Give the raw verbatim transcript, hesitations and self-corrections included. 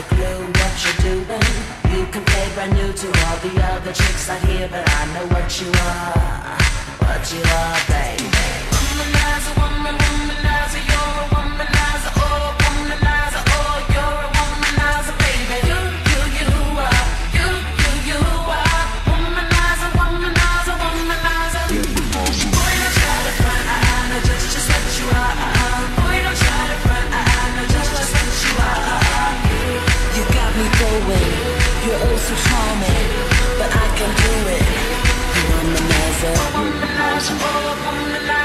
a clue what you're doing. You can play brand new to all the other chicks out here, but I know what you are, what you are, baby. Womanizer, woman, womanizer, you're a womanizer, oh, womanizer, oh, you're a womanizer, baby. You, you, you are, you, you, you are, womanizer, womanizer, womanizer. Boy, don't try to front, I, I know just, just what you are. Boy, don't try to front, I, I know just, just what you are. You got me going, you're oh so charming, but I can do it. You womanizer, womanizer, oh, womanizer.